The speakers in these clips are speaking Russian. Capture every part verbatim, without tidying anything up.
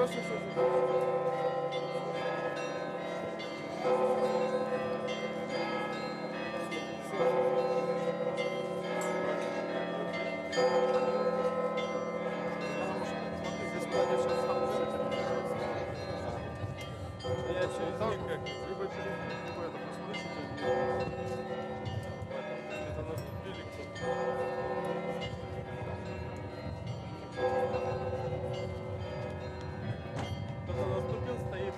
все, все. Я через них как, либо через них, либо это послышите. Это наступили кто-то. Кто-то наступил, стоит.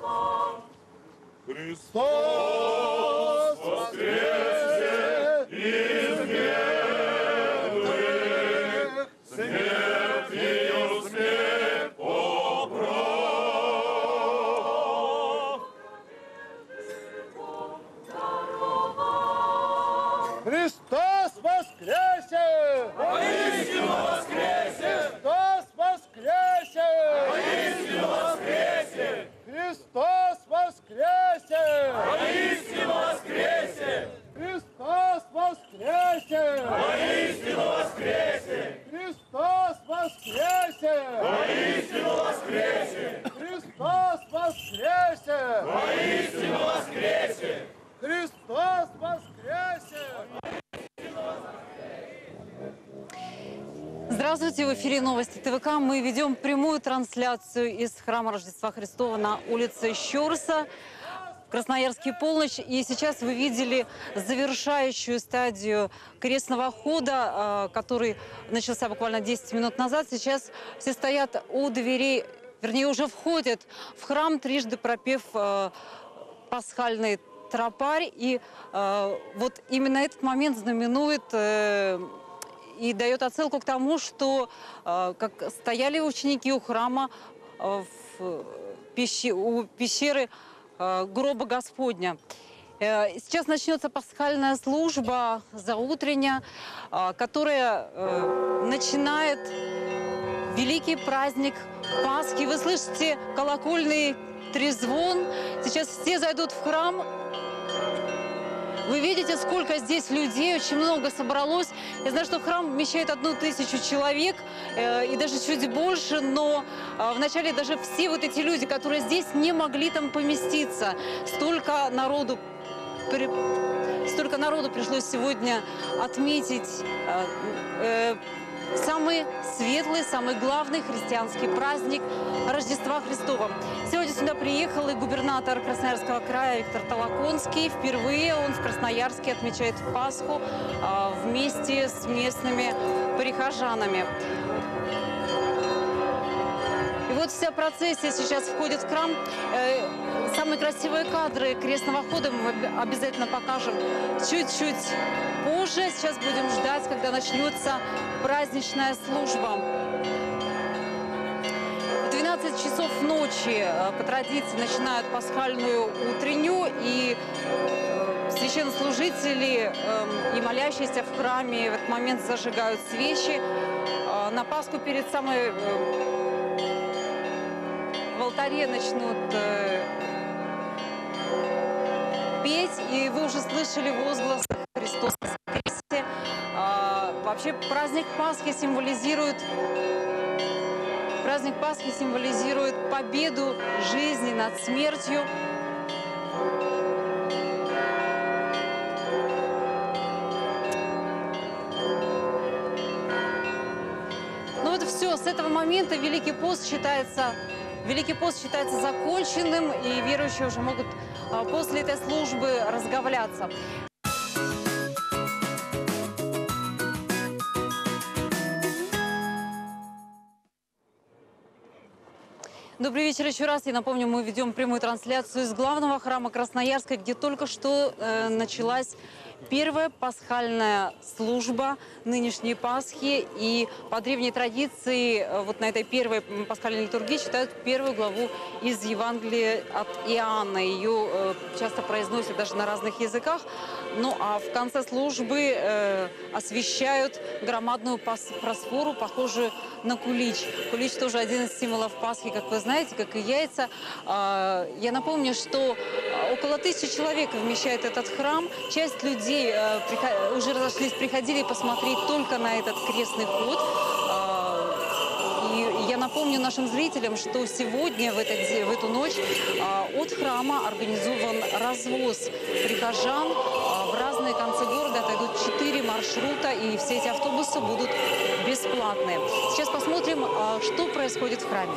Христос воскресе, и Христос воскресе! Воистину воскресе! Христос воскресе! Воистину воскресе! Христос воскресе! Воистину воскресе! Христос воскресе! Воистину воскресе! Христос воскресе! Воистину воскресе! Христос воскресе! Воистину воскресе! Христос воскресе! Здравствуйте, в эфире новости ТВК. Мы ведем прямую трансляцию из храма Рождества Христова на улице Щорса. В Красноярске полночь. И сейчас вы видели завершающую стадию крестного хода, который начался буквально десять минут назад. Сейчас все стоят у дверей, вернее, уже входят в храм, трижды пропев пасхальный тропарь. И э, вот именно этот момент знаменует э, и дает отсылку к тому, что э, как стояли ученики у храма э, в пещи, у пещеры э, гроба Господня. Э, сейчас начнется пасхальная служба заутренняя, э, которая э, начинает великий праздник Пасхи. Вы слышите колокольный трезвон. Сейчас все зайдут в храм. Вы видите, сколько здесь людей, очень много собралось. Я знаю, что храм вмещает одну тысячу человек э, и даже чуть больше, но э, вначале даже все вот эти люди, которые здесь, не могли там поместиться. Столько народу, при... Столько народу пришлось сегодня отметить э, э, самый светлый, самый главный христианский праздник Рождества Христова. Сегодня сюда приехал и губернатор Красноярского края Виктор Толоконский. Впервые он в Красноярске отмечает Пасху а, вместе с местными прихожанами. И вот вся процессия сейчас входит в храм. Э, самые красивые кадры крестного хода мы обязательно покажем чуть-чуть позже. Сейчас будем ждать, когда начнется праздничная служба. В двенадцать часов ночи по традиции начинают пасхальную утреннюю, и священнослужители и молящиеся в храме в этот момент зажигают свечи. На Пасху перед самой в алтаре начнут петь, и вы уже слышали возглас «Христос воскресе». Вообще праздник Пасхи символизирует праздник Пасхи символизирует победу жизни над смертью. Ну вот все, с этого момента Великий пост считается Великий пост считается законченным, и верующие уже могут после этой службы разговляться. Добрый вечер еще раз. Я напомню, мы ведем прямую трансляцию из главного храма Красноярска, где только что э, началась первая пасхальная служба нынешней Пасхи. И по древней традиции э, вот на этой первой пасхальной литургии читают первую главу из Евангелия от Иоанна. Ее э, часто произносят даже на разных языках. Ну а в конце службы э, освещают громадную просфору, похожую на кулич. Кулич тоже один из символов Пасхи, как вы знаете, как и яйца. Я напомню, что около тысячи человек вмещает этот храм. Часть людей уже разошлись, приходили посмотреть только на этот крестный ход. И я напомню нашим зрителям, что сегодня, в, этот, в эту ночь, от храма организован развоз прихожан. В разные концы города отойдут четыре маршрута, и все эти автобусы будут бесплатные. Сейчас посмотрим, что происходит в храме.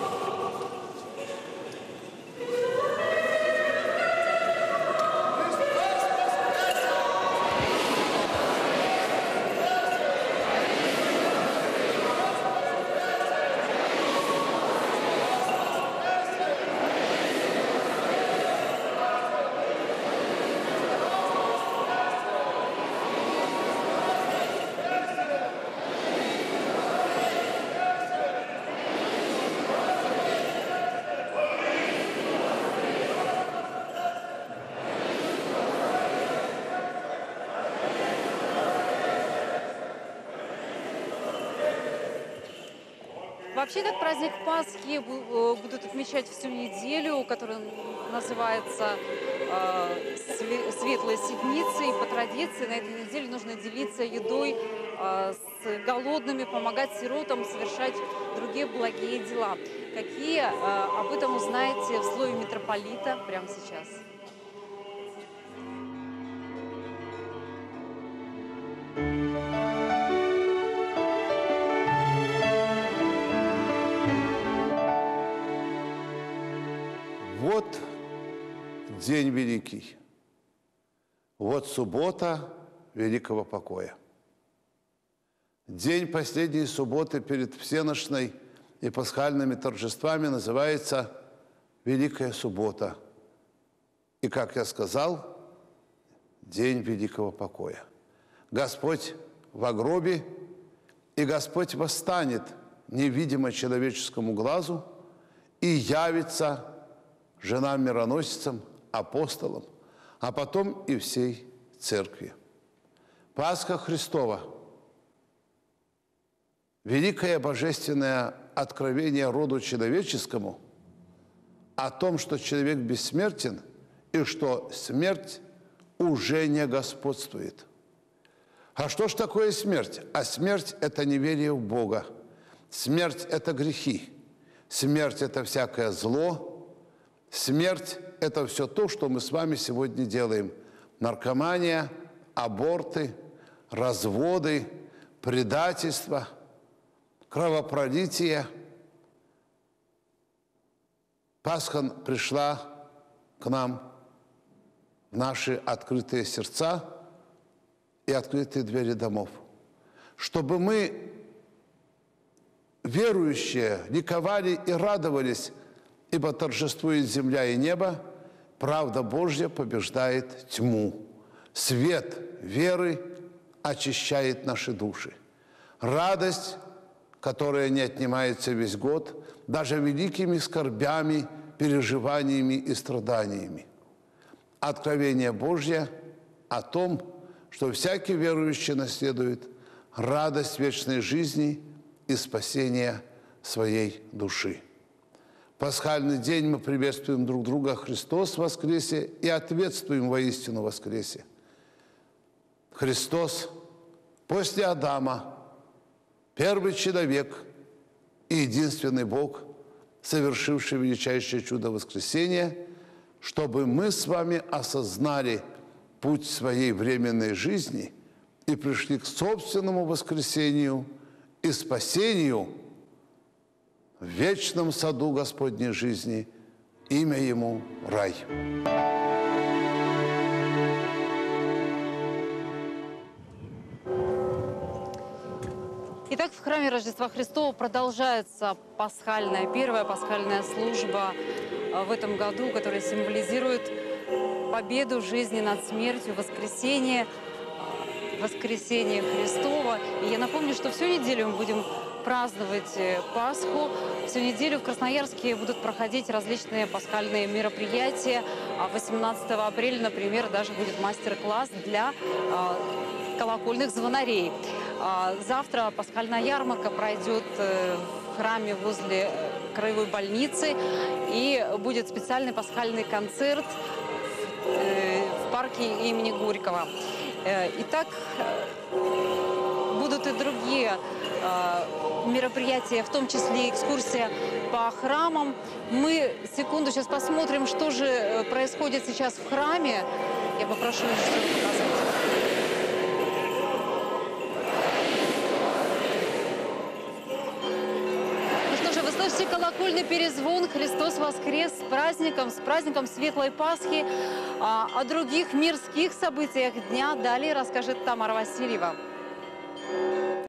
Вообще, так праздник Пасхи бу- э, будут отмечать всю неделю, которая называется э, Све- Светлой Седмицей. По традиции на этой неделе нужно делиться едой э, с голодными, помогать сиротам, совершать другие благие дела. Какие, э, об этом узнаете в слове митрополита прямо сейчас. Вот день великий, вот суббота великого покоя. День последней субботы перед всеношной и пасхальными торжествами называется Великая суббота. И, как я сказал, день великого покоя. Господь во гробе, и Господь восстанет невидимо человеческому глазу и явится женам-мироносицам, апостолам, а потом и всей церкви. Пасха Христова – великое божественное откровение роду человеческому о том, что человек бессмертен и что смерть уже не господствует. А что ж такое смерть? А смерть – это неверие в Бога. Смерть – это грехи. Смерть – это всякое зло. Смерть – это все то, что мы с вами сегодня делаем. Наркомания, аборты, разводы, предательство, кровопролитие. Пасха пришла к нам в наши открытые сердца и открытые двери домов, чтобы мы, верующие, ликовали и радовались, ибо торжествует земля и небо, правда Божья побеждает тьму. Свет веры очищает наши души. Радость, которая не отнимается весь год, даже великими скорбями, переживаниями и страданиями. Откровение Божье о том, что всякий верующий наследует радость вечной жизни и спасения своей души. Пасхальный день мы приветствуем друг друга: Христос воскресе, и ответствуем воистину воскресе. Христос после Адама, первый человек и единственный Бог, совершивший величайшее чудо воскресения, чтобы мы с вами осознали путь своей временной жизни и пришли к собственному воскресению и спасению в вечном саду Господней жизни, имя Ему – рай. Итак, в храме Рождества Христова продолжается пасхальная, первая пасхальная служба в этом году, которая символизирует победу жизни над смертью, воскресение, воскресение Христова. И я напомню, что всю неделю мы будем праздновать Пасху. Всю неделю в Красноярске будут проходить различные пасхальные мероприятия. восемнадцатого апреля, например, даже будет мастер-класс для э, колокольных звонарей. А завтра пасхальная ярмарка пройдет в храме возле краевой больницы. И будет специальный пасхальный концерт в, э, в парке имени Горького. Итак, будут и другие мероприятия, в том числе экскурсия по храмам. Мы, секунду, сейчас посмотрим, что же происходит сейчас в храме. Я попрошу режиссера показать. Ну что же, вы слышите колокольный перезвон. Христос воскрес! С праздником, с праздником Светлой Пасхи. А, о других мирских событиях дня далее расскажет Тамара Васильева.